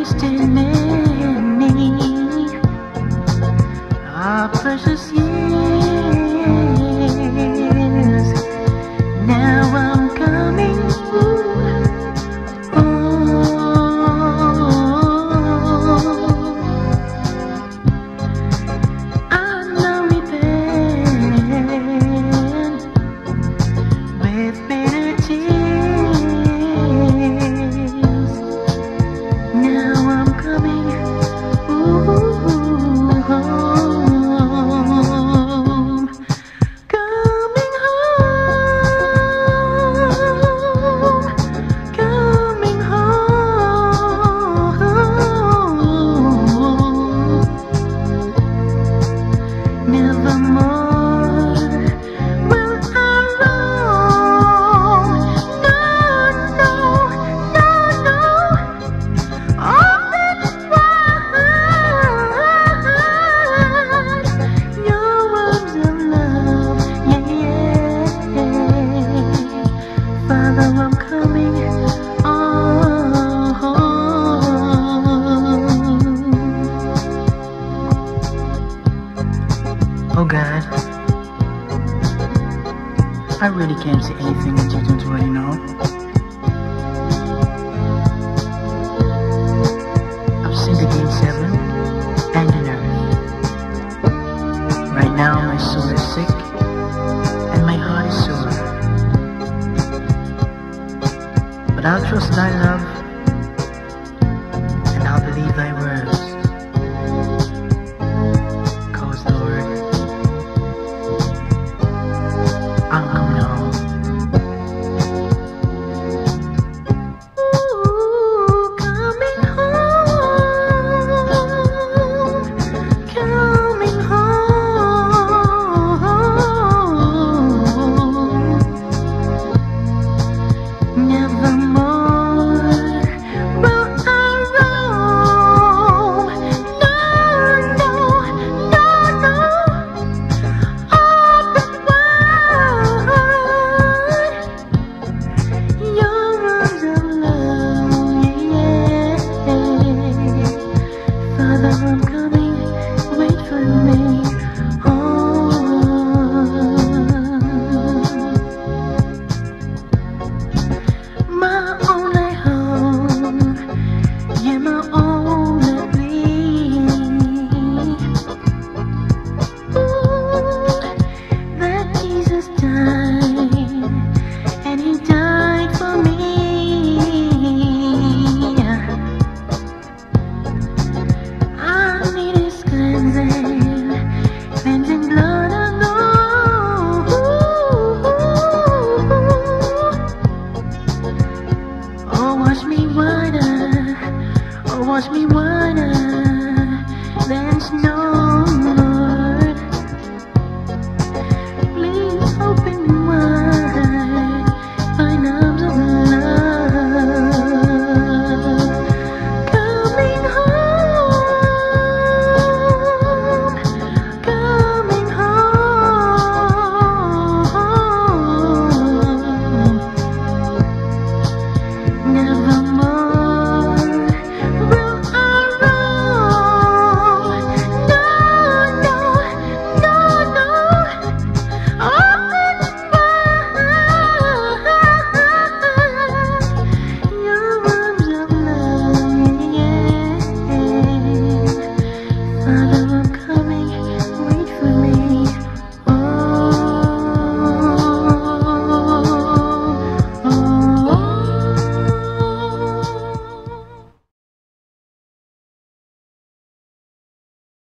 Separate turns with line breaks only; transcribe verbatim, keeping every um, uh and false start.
wasted many, our precious years. Now I'm coming Oh God, I really can't say anything that you don't already know. I've sinned against heaven and in earth. Right now my soul is sick and my heart is sore. But I'll trust thy love and I'll believe thy words. I'm coming home. Ooh, coming home, coming home. Nevermore will I roam. No, no, no, no. I'm coming, wait for me home. My only home, yeah, my only plea. Ooh, that Jesus died, and He died for me. Wash me whiter than snow.